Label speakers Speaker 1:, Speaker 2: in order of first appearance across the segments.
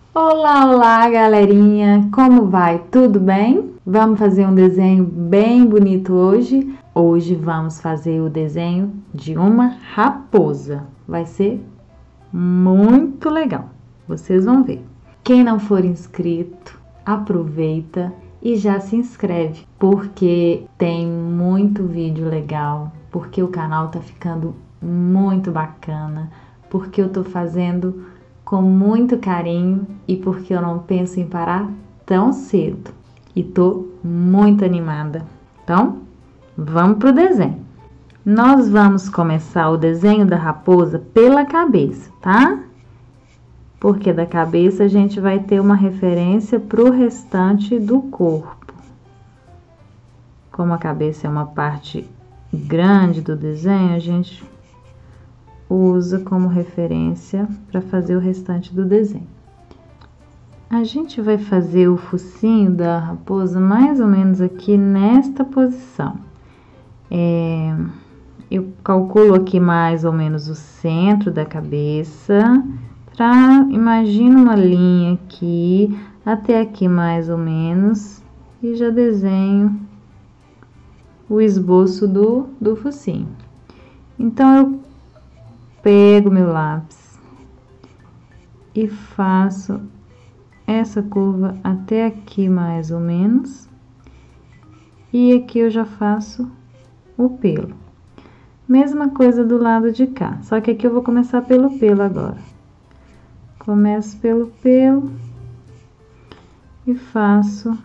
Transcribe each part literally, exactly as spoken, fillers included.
Speaker 1: Olá, olá, galerinha! Como vai? Tudo bem? Vamos fazer um desenho bem bonito hoje. Hoje vamos fazer o desenho de uma raposa. Vai ser muito legal. Vocês vão ver. Quem não for inscrito, aproveita e já se inscreve, porque tem muito vídeo legal, porque o canal tá ficando muito bacana, porque eu tô fazendo com muito carinho e porque eu não penso em parar tão cedo e tô muito animada. Então, vamos pro desenho. Nós vamos começar o desenho da raposa pela cabeça, tá? Porque da cabeça a gente vai ter uma referência pro restante do corpo. Como a cabeça é uma parte grande do desenho, a gente usa como referência para fazer o restante do desenho. A gente vai fazer o focinho da raposa mais ou menos aqui nesta posição. É, eu calculo aqui mais ou menos o centro da cabeça, pra, imagina uma linha aqui, até aqui mais ou menos, e já desenho o esboço do, do focinho. Então, eu pego meu lápis e faço essa curva até aqui mais ou menos, e aqui eu já faço o pelo. Mesma coisa do lado de cá, só que aqui eu vou começar pelo pelo agora. Começo pelo pelo e faço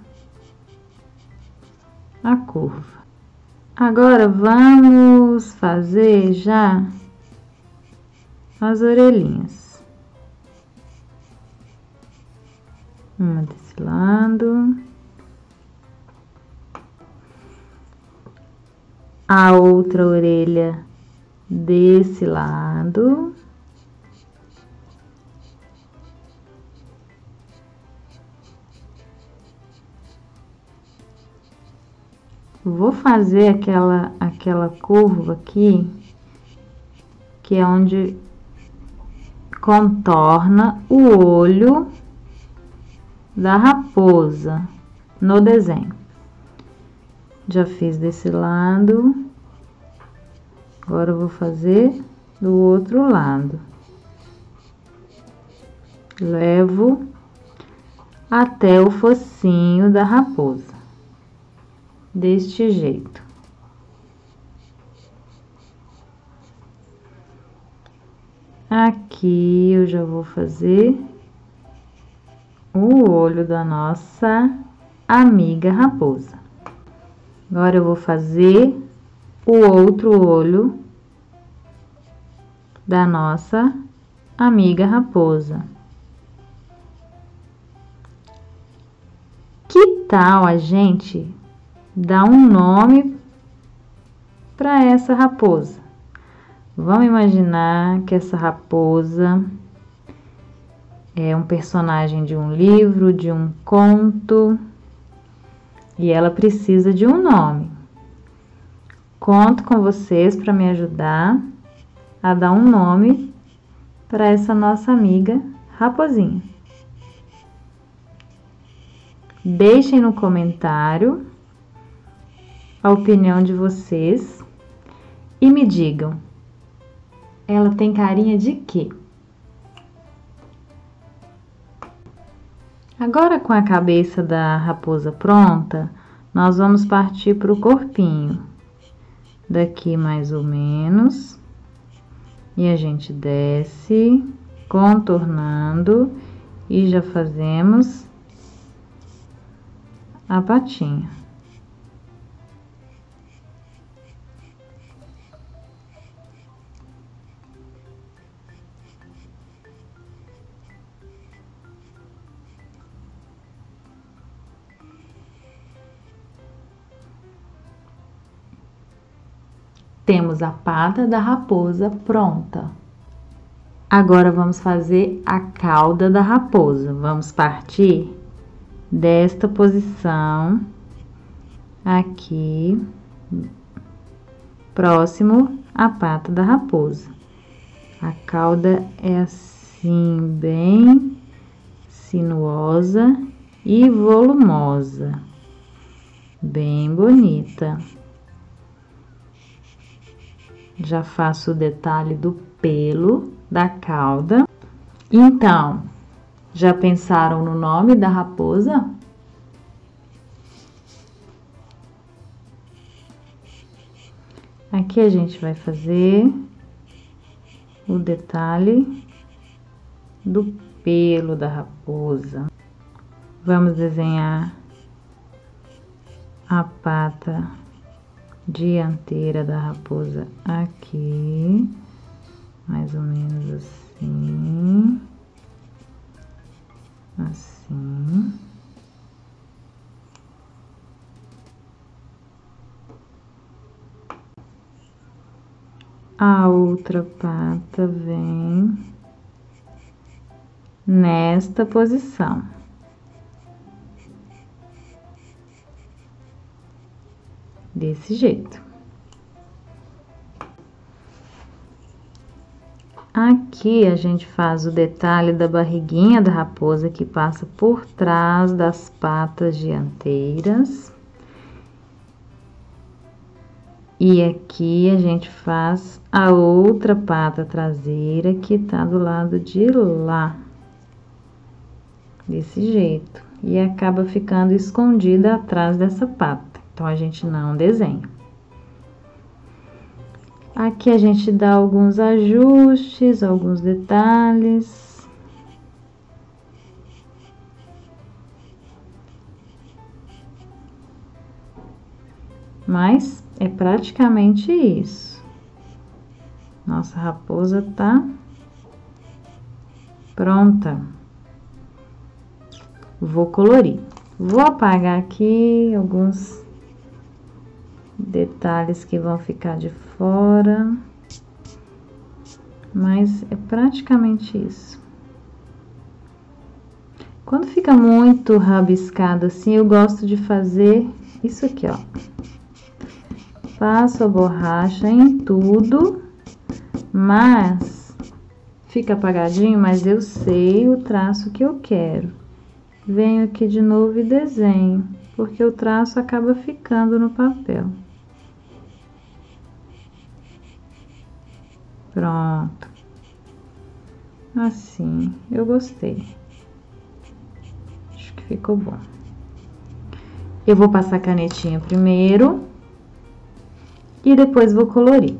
Speaker 1: a curva. Agora vamos fazer já as orelhinhas. Uma desse lado, a outra orelha desse lado. Vou fazer aquela, aquela curva aqui, que é onde contorna o olho da raposa no desenho. Já fiz desse lado, agora eu vou fazer do outro lado. Levo até o focinho da raposa. Deste jeito. Aqui eu já vou fazer o olho da nossa amiga raposa. Agora eu vou fazer o outro olho da nossa amiga raposa. Que tal a gente dar um nome para essa raposa? Vamos imaginar que essa raposa é um personagem de um livro, de um conto, e ela precisa de um nome. Conto com vocês para me ajudar a dar um nome para essa nossa amiga raposinha. Deixem no comentário a opinião de vocês e me digam, ela tem carinha de quê? Agora, com a cabeça da raposa pronta, nós vamos partir para o corpinho. Daqui mais ou menos, e a gente desce, contornando, e já fazemos a patinha. Temos a pata da raposa pronta. Agora vamos fazer a cauda da raposa. Vamos partir desta posição aqui, próximo à pata da raposa. A cauda é assim, bem sinuosa e volumosa, bem bonita. Já faço o detalhe do pelo da cauda. Então, já pensaram no nome da raposa? Aqui a gente vai fazer o detalhe do pelo da raposa. Vamos desenhar a pata dianteira da raposa aqui, mais ou menos assim, assim. A outra pata vem nesta posição. Desse jeito. Aqui a gente faz o detalhe da barriguinha da raposa que passa por trás das patas dianteiras. E aqui a gente faz a outra pata traseira que tá do lado de lá. Desse jeito. E acaba ficando escondida atrás dessa pata. Então, a gente não desenha. Aqui a gente dá alguns ajustes, alguns detalhes. Mas é praticamente isso. Nossa raposa tá pronta. Vou colorir. Vou apagar aqui alguns detalhes que vão ficar de fora, mas é praticamente isso. Quando fica muito rabiscado assim, eu gosto de fazer isso aqui, ó. Passo a borracha em tudo, mas fica apagadinho, mas eu sei o traço que eu quero. Venho aqui de novo e desenho, porque o traço acaba ficando no papel. Pronto. Assim, eu gostei. Acho que ficou bom. Eu vou passar a canetinha primeiro e depois vou colorir.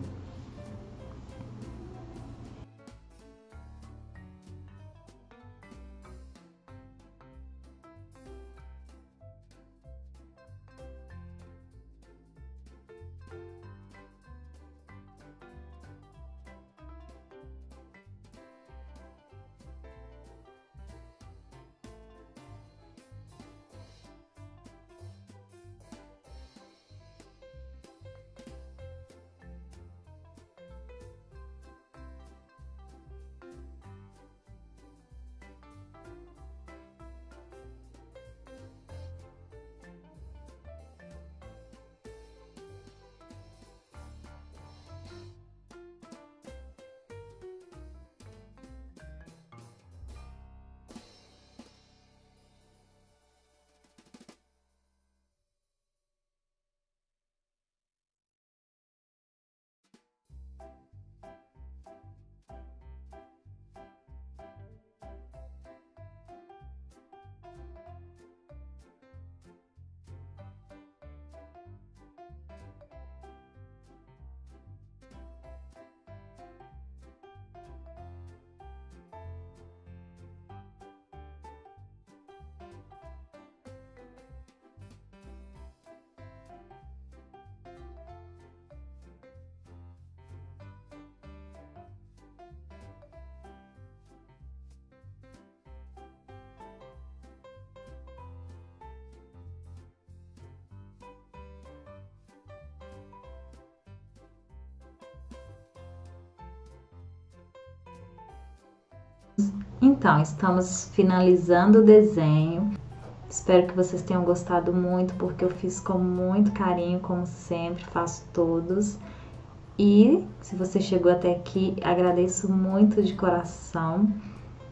Speaker 1: Então, estamos finalizando o desenho. Espero que vocês tenham gostado muito, porque eu fiz com muito carinho, como sempre, faço todos. E se você chegou até aqui, agradeço muito de coração.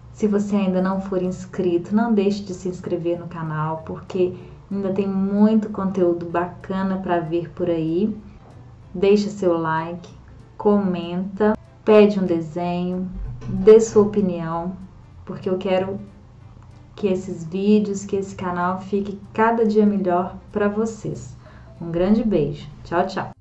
Speaker 1: Se você ainda não for inscrito, não deixe de se inscrever no canal, porque ainda tem muito conteúdo bacana para ver por aí. Deixa seu like, comenta, pede um desenho, dê sua opinião, porque eu quero que esses vídeos, que esse canal fique cada dia melhor para vocês. Um grande beijo. Tchau, tchau.